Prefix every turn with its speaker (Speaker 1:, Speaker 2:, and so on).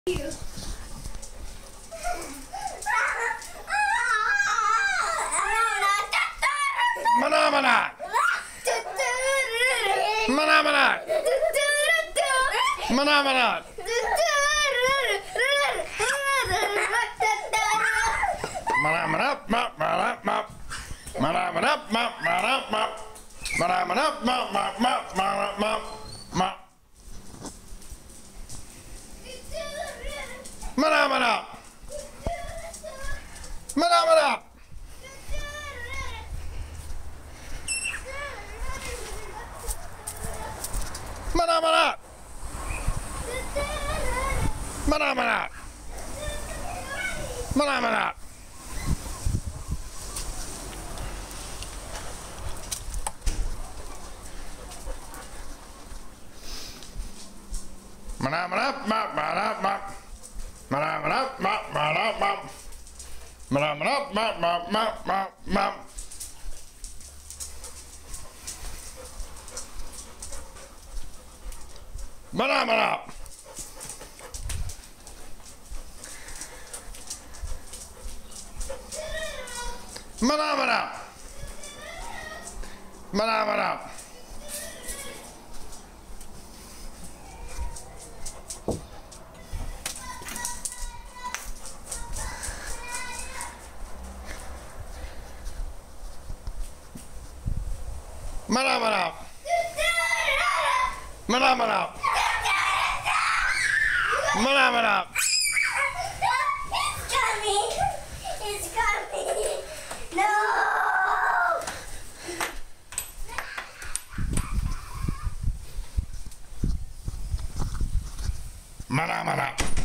Speaker 1: Mana mana. Mana mana. Mana mana. Mana mana ma mana ma. Mana mana ma mana ma. Mana mana ma ma ma ma ma ma. Mana mana. Mana mana. Mana mana. Mana mana. Mana mana. Mana mana ma mana ma. Mana mana ma mana ma. Mana mana ma ma ma ma ma. Mana mana. Mana mana. Mana mana. Mana mana. Mana mana. Mana mana.
Speaker 2: It's coming! It's coming! No!
Speaker 1: Mana mana.